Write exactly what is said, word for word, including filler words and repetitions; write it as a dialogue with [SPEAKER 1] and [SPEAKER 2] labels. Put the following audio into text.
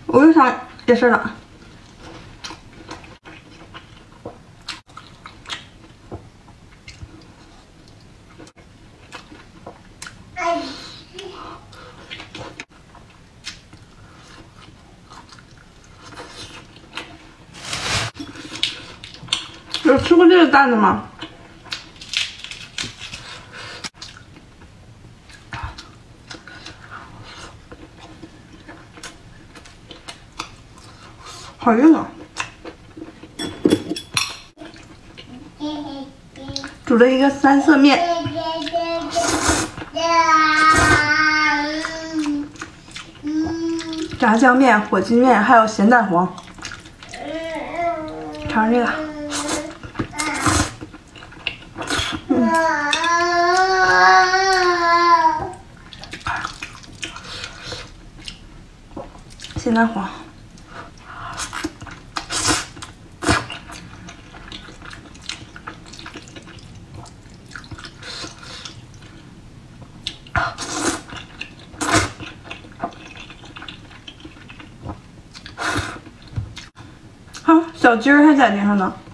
[SPEAKER 1] 我就想也是的。有吃过这个蛋的吗？好硬啊！煮了一个三色面，炸酱面、火鸡面，还有咸蛋黄。尝尝这个。嗯。咸蛋黄。好，小鸡儿还在顶上呢。